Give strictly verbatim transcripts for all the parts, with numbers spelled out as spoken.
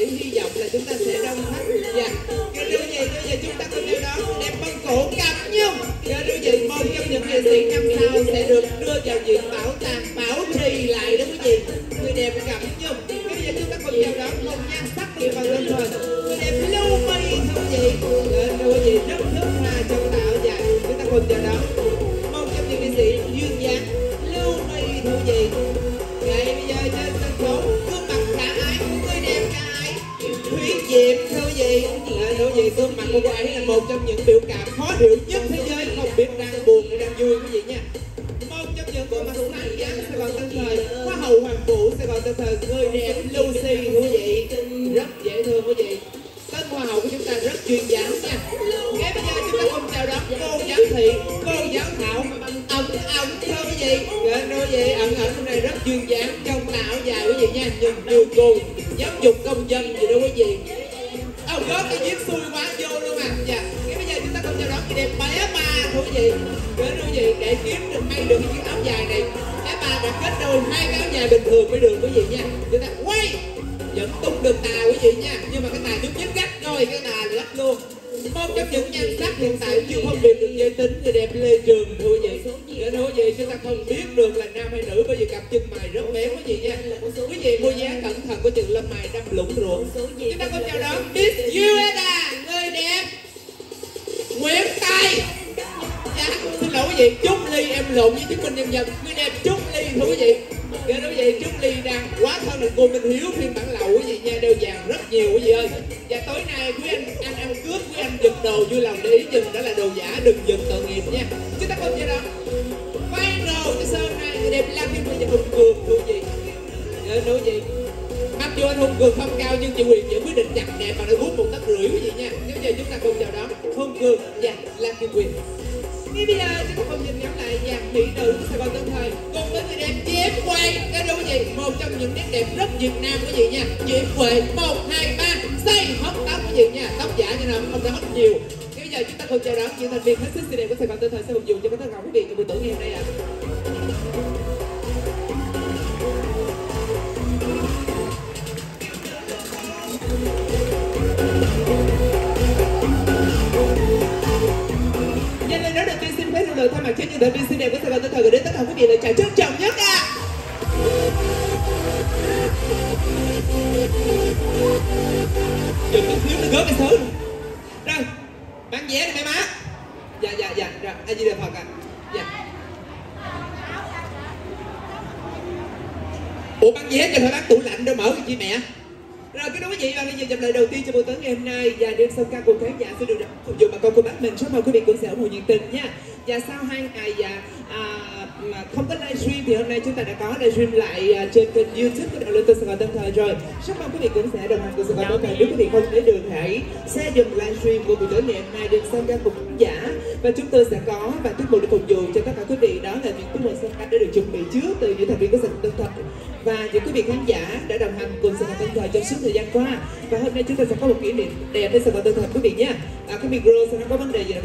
sĩ hy vọng là chúng ta sẽ đông khách. Dạ, kính thưa quý vị, bây giờ chúng ta cùng nhau đón đẹp Vân Cổ Cẩm Nhung. Kính thưa quý vị, một trong những nghệ sĩ năm sau sẽ được đưa vào viện bảo tàng bảo trì lại đó quý vị. Người đẹp Cẩm Nhung. Bây giờ chúng ta cùng nhau đón một nhan sắc đi vào lên thôi. Người đẹp Lưu My thưa quý vị. Thưa quý vị, rất thước tha trong tạo dạ. Chúng ta cùng chào đón một trong những nghệ sĩ duyên dáng Lưu My thưa quý vị. Ngày bây giờ trên sân khấu gương mặt khả ái, người đẹp khả ái Thúy Diệp thưa quý vị. Thưa quý vị, gương mặt của cô ấy là một trong những biểu cảm khó hiểu nhất thế giới, không biết đang buồn hay đang vui quý vị nha. Một trong những gương mặt sáng dáng Sài Gòn Tân Thời, Hoa hậu Hoàng vũ Sài Gòn Tân Thời, người đẹp Lucy thưa quý vị, rất dễ thương quý vị. Tên hoa hậu của chúng ta rất duyên dáng nha. Ngay bây giờ chúng ta cùng chào đón cô giám thị, cô giáo thảo ẩn ẩn thưa quý vị. Thưa quý vị, ẩn ẩn hôm nay rất duyên dáng trong áo dài quý vị nha, nhìn như cô giáo dục công dân gì đó quý vị. Ông có cái duyên xui quá vô luôn à. Dạ. Ngay bây giờ chúng ta cùng chào đón chị đẹp bé ba thưa quý vị. Thưa quý vị, để kiếm được may được cái chiếc áo dài này, bé ba đã kết đôi hai cái áo dài bình thường mới được quý vị nha. Chúng ta quay vẫn tung được tà quý vị nha, nhưng mà cái tà chút nhất gắt rồi, cái tà gắt luôn. Một trong những nhan sắc hiện tại chưa phân biệt được giới tính, người đẹp Lê Trường thưa quý vị. Thưa quý vị, chúng ta không biết được là nam hay nữ bởi vì cặp chân mày rất béo quý vị nha. Quý vị mua giá cẩn thận của chừng lông mày đâm lũng ruộng. Chúng ta cùng chào đón Miss u ét a, người đẹp Nguyễn Tài. Dạ, xin lỗi quý vị, Trúc Ly em lộn với chứng minh nhân dân, người đẹp Trúc Ly thưa quý vị. Thưa quý vị, Trúc Ly đang quá thân là cô Minh Hiếu phiên bản lậu quý vị nha, đeo vàng rất nhiều quý vị ơi. Và tối nay quý anh anh ăn cướp, quý anh giật đồ vui lòng để ý chừng đó là đồ giả, đừng giật tội nghiệp nha. Chúng ta cùng nhau đó quay đồ cho sơn này, người đẹp Lan Kim Huy và Hùng Cường thưa quý vị. Thưa quý vị, mặc dù anh Hùng Cường không cao nhưng chị Huyền vẫn quyết định chặt đẹp và nó hút một tấc rưỡi quý vị nha. Bây giờ chúng ta cùng chào đón Hùng Cường và Lan Kim Huyền. Ngay bây giờ chúng ta cùng nhìn ngắm lại dàn mỹ nữ Sài Gòn Tân Thời cùng với người đẹp Diễm Huệ. Cái đó quý vị, một trong những nét đẹp rất Việt Nam quý vị nha. Diễm Huệ một hai ba xây hot tóc quý vị nha, tóc giả cho nên không có hot nhiều. Ngay bây giờ chúng ta cùng chào đón những thành viên hết sức xinh đẹp của Sài Gòn Tân Thời sẽ phục vụ cho các tất cả quý vị trong buổi tối ngày hôm nay ạ. Nói đầu tiên xin phép được lời thay mặt cho những thành viên xinh đẹp của Sài Gòn Tân Thời gửi đến tất cả quý vị lời chào trân trọng nhất ạ. À. Dừng chút xíu nó gớt cái sớm. Rồi, bán vé này mấy má. Dạ dạ dạ, rồi, ai gì đẹp Phật ạ. À. Dạ. Ủa bán vé cho phải bán tủ lạnh đâu mở cái chi mẹ. Rồi cái đó quý vị và bây giờ dòng lời đầu tiên cho buổi tối ngày hôm nay và đêm sau ca cùng khán giả sẽ được phục vụ bà con cô bác mình. Rất mong quý vị cũng sẽ ủng hộ nhiệt tình nha. Và sau hai ngày và à, không có livestream thì hôm nay chúng ta đã có livestream lại à, trên kênh YouTube của Đạo Lương Tân Sài Gòn Tân Thời rồi. Rất mong quý vị cũng sẽ đồng hành cùng Sài Gòn Tân Thời. Nếu quý vị không thấy được hãy share dùm livestream của buổi tối ngày hôm nay đêm sau ca cùng khán giả và chúng tôi sẽ có và tiết mục để phục vụ cho tất cả quý vị. Đó là những tiết mục sau ca đã được chuẩn bị trước từ những thành viên của Sài Gòn Tân Thời và những quý vị khán giả đã đồng hành cùng Sài Gòn Tân Thời trong suốt thời gian qua. Và hôm nay chúng ta sẽ có một kỷ niệm đẹp với Sài Gòn Tân Thời quý vị nhé. À, cái micro sẽ không có vấn đề gì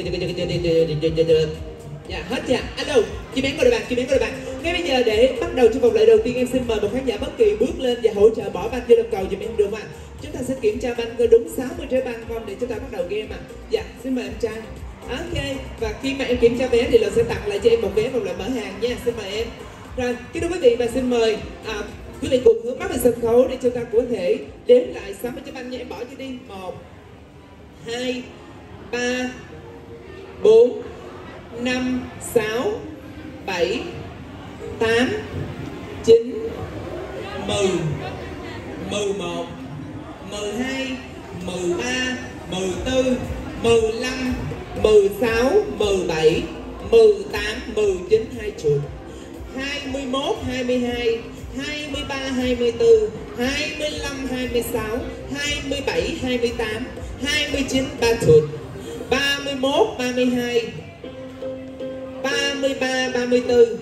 đâu. Dạ hết chưa? Alo, chị Bén qua đội bạn, chị Bén qua đội bạn. Ngay bây giờ để bắt đầu trong vòng lại đầu tiên em xin mời một khán giả bất kỳ bước lên và hỗ trợ bỏ banh vô lâm cầu giùm em được không ạ? Chúng ta sẽ kiểm tra banh có đúng sáu mươi trái banh không để chúng ta bắt đầu game ạ. À. Dạ, xin mời em trai. Ok, và khi mà em kiểm tra vé thìเราsẽ tặng lại cho em một vé một lần mở hàng nha. Xin mời em. Rồi, kính thưa quý vị và xin mời à, quý vị cùng hướng mắt về sân khấu để chúng ta có thể đếm lại sáu mươi trái banh nha. Em bỏ cho đi. Một, hai, ba, bốn, năm, sáu, bảy, tám, chín, mười, mười một, mười hai, mười ba, mười tư, mười lăm, mười sáu, mười bảy, mười tám, mười chín, hai chục, hai mươi mốt, hai mươi hai, hai mươi ba, hai mươi tư, hai mươi lăm, hai mươi sáu, hai mươi bảy, hai mươi tám, hai mươi chín, ba chục, ba mươi mốt, ba mươi hai, ba mươi ba, ba mươi tư,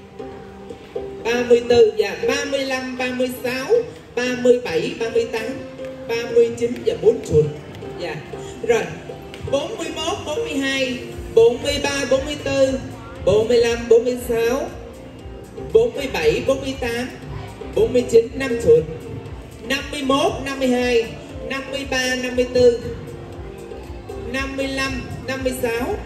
ba mươi tư và ba mươi lăm, ba mươi sáu, ba mươi bảy, ba mươi tám, ba mươi chín và bốn chục. Dạ. Rồi. bốn mươi mốt, bốn mươi hai, bốn mươi ba, bốn mươi tư, bốn mươi lăm, bốn mươi sáu, bốn mươi bảy, bốn mươi tám, bốn mươi chín, năm chục. năm mươi mốt, năm mươi hai, năm mươi ba, năm mươi tư, năm mươi lăm, năm mươi sáu,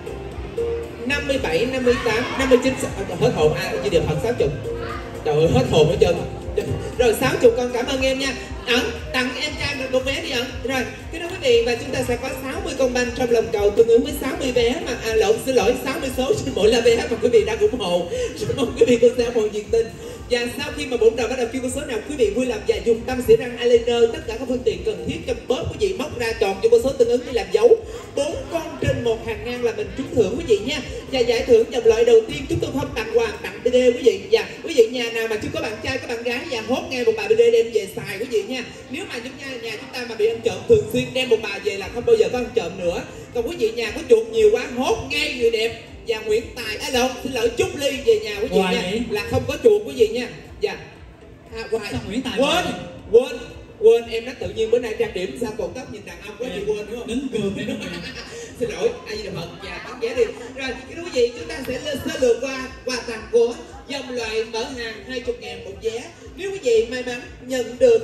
năm mươi bảy, năm mươi tám, năm mươi chín. Hết hồn ai chỉ được hơn sáu mươi. Trời ơi hết hồn hết trơn. Rồi sáu mươi con, cảm ơn em nha. Ẩn tặng em trai được một vé đi Ẩn. Rồi cái đó quý vị, và chúng ta sẽ có sáu mươi con banh trong lòng cầu tương ứng với sáu mươi vé mà à, lộn xin lỗi sáu mươi số trên mỗi là vé mà quý vị đang ủng hộ. Mong quý vị cùng sẽ ủng hộ nhiệt tình. Và sau khi mà bổn đầu bắt đầu kêu con số nào quý vị vui lòng và dùng tâm xỉa răng eyeliner, tất cả các phương tiện cần thiết cho bớt quý vị móc ra chọn cho con số tương ứng để làm dấu. Bốn con trên một hàng ngang là mình trúng thưởng quý vị nha. Và giải thưởng dòng loại đầu tiên chúng tôi không tặng quà, tặng bê đê quý vị. Và quý vị nhà nào mà chưa có bạn trai có bạn gái và hốt ngay một bà bê đê đem về xài quý vị nha. Nếu mà chúng nhà, nhà chúng ta mà bị ăn trộm thường xuyên đem một bà về là không bao giờ có ăn trộm nữa. Còn quý vị nhà có chuột nhiều quá hốt ngay người đẹp và Nguyễn Tài á lộn xin lỗi Trúc Ly về nhà quý vị nha, vậy? Là không có chuột quý vị nha. Dạ à, hoài Nguyễn Tài quên quên quên em nói tự nhiên bữa nay trang điểm sao còn tóc nhìn đàn ông quá chị quên đúng không? Đứng cường đấy đúng không? Xin lỗi ai gì được và tóc vé đi. Rồi cái quý vị chúng ta sẽ lên sơ lược qua quà tặng của dòng loại mở hàng hai mươi ngàn một vé. Nếu quý vị may mắn nhận được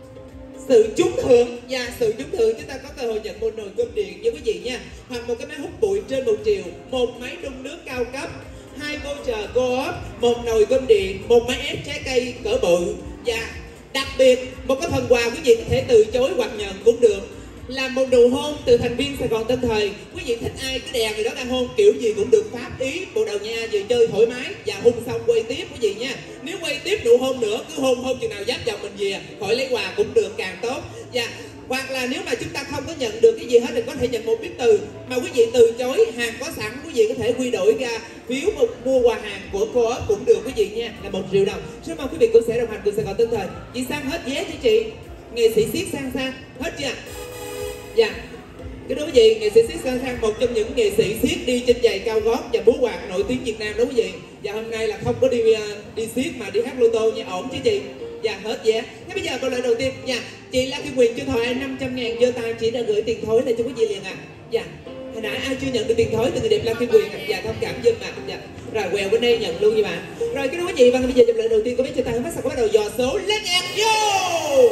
sự trúng thưởng và sự trúng thưởng chúng ta có cơ hội nhận một nồi cơm điện với quý vị nha, hoặc một cái máy hút bụi trên một triệu, một máy đun nước cao cấp, hai voucher co-op, một nồi cơm điện, một máy ép trái cây cỡ bự, và đặc biệt một cái phần quà quý vị có thể từ chối hoặc nhận cũng được, là một nụ hôn từ thành viên Sài Gòn Tân Thời. Quý vị thích ai cứ đè người đó ra hôn kiểu gì cũng được, pháp ý bộ đầu nha, vừa chơi thoải mái và hôn xong quay tiếp quý vị nha. Nếu quay tiếp nụ hôn nữa cứ hôn hôn chừng nào giáp chồng mình về khỏi lấy quà cũng được càng tốt. Và hoặc là nếu mà chúng ta không có nhận được cái gì hết thì có thể nhận một viết từ mà quý vị từ chối hàng có sẵn, quý vị có thể quy đổi ra phiếu một mua quà hàng của co-op cũng được quý vị nha, là một triệu đồng. Xin mong quý vị cũng sẽ đồng hành cùng Sài Gòn Tân Thời. Chị Sang hết vé chứ chị? Nghệ sĩ siết Sang Sang hết chưa? Dạ, cái đó quý vị, nghệ sĩ siết Sang Sang một trong những nghệ sĩ siết đi trên giày cao gót và búa quạt nổi tiếng Việt Nam đó quý vị. Và hôm nay là không có đi đi siết mà đi hát lô tô nha, ổn chứ chị? Dạ hết vé. Thế bây giờ câu lời đầu tiên nha, chị La Kim Quyền cho thoại năm trăm ngàn giơ tay, chị đã gửi tiền thối lại cho quý vị liền à. Dạ, hồi nãy ai chưa nhận được tiền thối từ người đẹp La Kim Quyền à? Dạ thông cảm giùm mà. Dạ, rồi quẹo bên đây nhận luôn nha bạn. Rồi cái đó quý vị, và bây giờ trong lời đầu tiên có biết cho tay hết, sau bắt đầu dò số lên nhạc vô.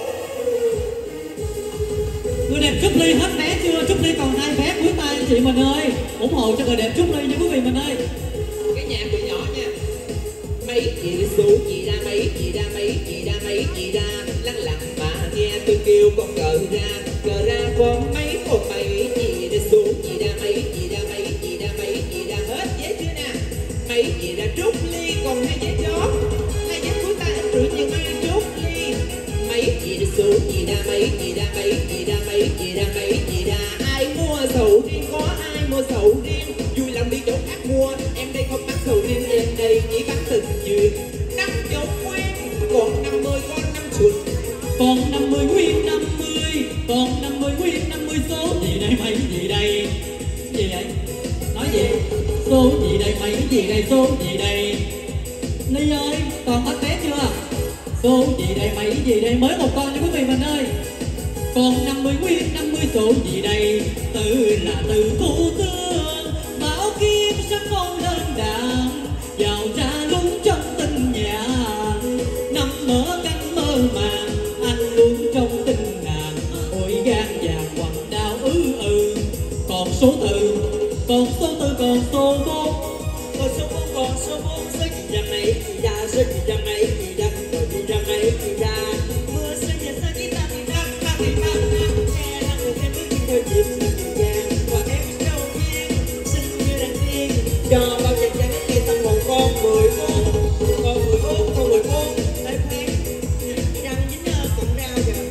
Người đẹp Trúc Ly hết vé chưa? Trúc Ly còn hai vé cuối tay chị mình ơi, ủng hộ cho người đẹp Trúc Ly nha quý vị mình ơi. Cái nhạc bị nhỏ nha. Mấy chị số chị ra, mấy chị ra, mấy chị ra, mấy chị ra, lăng lặng mà nghe tôi kêu con cờ ra, cờ ra con mấy con mấy chị ra số chị ra, mấy chị ra, mấy chị ra, mấy chị ra, hết vé chưa nè? Mấy chị ra Trúc Ly còn hai vé chót, hai vé cuối tay anh rủi nhiều mai Trúc Ly. Mấy chị ra số chị ra, mấy chị ra, mấy chị ra, mấy chị ra, mấy chị ra, ai mua sầu riêng có ai mua sầu riêng, vui lòng đi chỗ khác mua, em đây không bán sầu riêng, em đây chỉ bán tình duyên. Năm chục nguyên còn năm mươi con năm chục, còn năm mươi nguyên năm mươi, còn năm mươi nguyên năm mươi số gì đây mấy gì đây? Gì vậy? Nói gì? Số gì đây mấy gì đây, số gì đây? Ly ơi, còn hết vé chưa? Số gì đây mấy gì đây, mới một con nha quý vị mình ơi. Còn năm mươi nguyên năm mươi số gì đây? Từ là từ thủ tướng, bảo kiếm sắp con lên đàn, vào ra luôn trong tình nhà, nằm mở cánh mơ màng, anh luôn trong tình nàng, ôi gan vàng quằn đau ư ư. Còn số từ, còn số từ, còn số bốn, còn số bốn, còn số bốn, xích ra mấy chị ra, xích ra mấy chị ra, rồi đi ra mấy chị ra, mưa sẽ về sẽ đi ta đi ra, ta đi ra, che ra người em bước đi đôi nhịp nhịp nhàng, và em đầu tiên xinh như đàn tiên, cho bao chàng trai hết kia tâm hồn con mười bốn, con mười bốn, con mười bốn, thấy quen, răng dính còn rau kìa.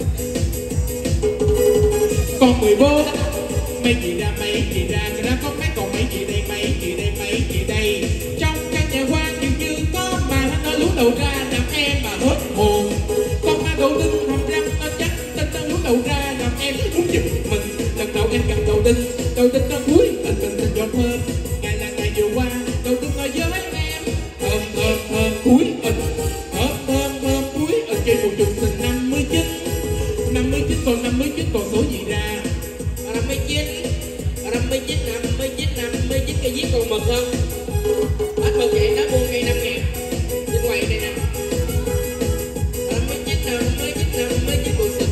Con mười bốn, mấy chị ra, mấy chị ra, cái đó có mấy còn mấy chị đây, mấy chị đây, mấy chị đây. Trong căn nhà hoa dường như có mà nó lú đầu ra làm em mà hết hồn. Con ma đầu đinh hàm răng nó chắc tên nó lú đầu ra làm em muốn giật mình. Lần đầu em gặp đầu đinh, đầu đinh nó cuối tình tình tình giọt thơm. Ngày là ngày vừa qua, đầu đinh nói với em thơm thơm thơm cuối tình, thơm thơm thơm cuối ở trên một chục tình năm mươi chín, năm mươi chín còn năm mươi chín còn số gì ra? năm mươi chín, năm mươi chín, năm mươi chín, năm mươi chín cái viết con mực không? Hết mực vậy đó buông ngay năm ngàn, trên quầy này nè. năm mươi chín, năm mươi chín, năm mươi chín còn số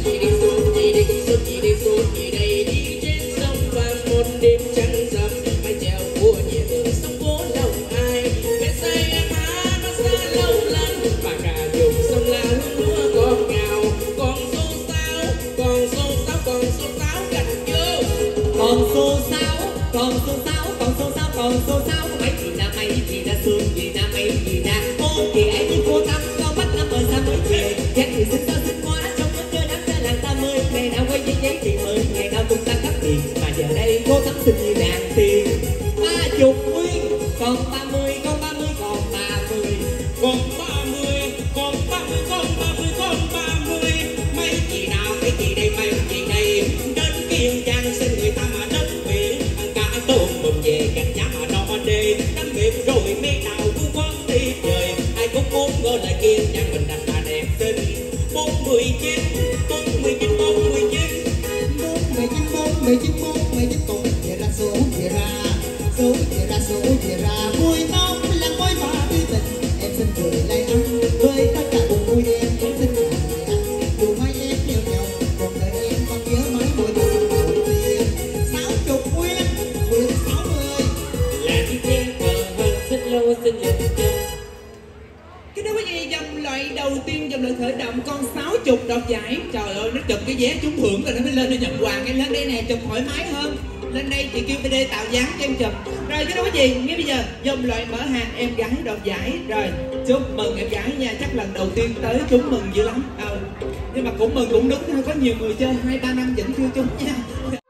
chín bốn mươi chín bốn mươi chín bốn mười chín bốn mười chín bốn mười chín bốn chia ra số chia ra số chia ra số chia ra mùi tóc là môi và tư tình em xin cười lại ăn với tất cả cùng vui em em xin cười lại ăn dù mấy em yêu nhau còn đời em còn nhớ mấy buổi đầu đầu tiên sáu chục nguyên nguyên sáu mươi là chiếc chen cờ hơn xích lô xin lượt chân. cái đó cái gì dòng loại đầu tiên dòng loại khởi động con sáu chục đoạt giải trời ơi nó chụp cái vé trúng thưởng rồi nó mới lên để nhận quà cái lên đây nè chụp thoải mái hơn lên đây chị kêu pê đê tạo dáng cho em chụp rồi cái đó cái gì ngay bây giờ dòng loại mở hàng em gái đoạt giải rồi chúc mừng em gái nha chắc lần đầu tiên tới chúng mừng dữ lắm ờ nhưng mà cũng mừng cũng đúng thôi có nhiều người chơi hai ba năm vẫn chưa trúng nha.